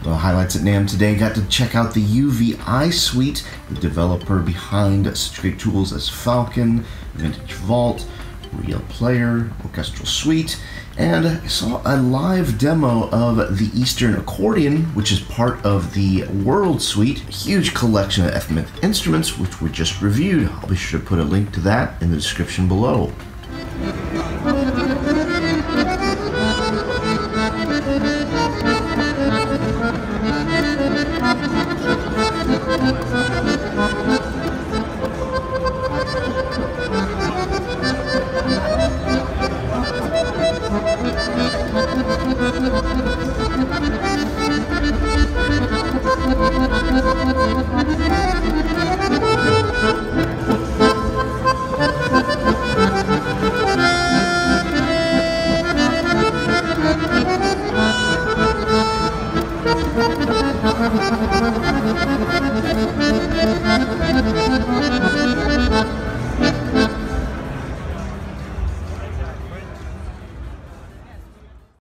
The highlights at Namm today: got to check out the UVI suite, the developer behind such great tools as Falcon, Vintage Vault, Real Player, Orchestral Suite, and I saw a live demo of the Eastern Accordion, which is part of the World Suite, a huge collection of ethnic instruments which were just reviewed. I'll be sure to put a link to that in the description below.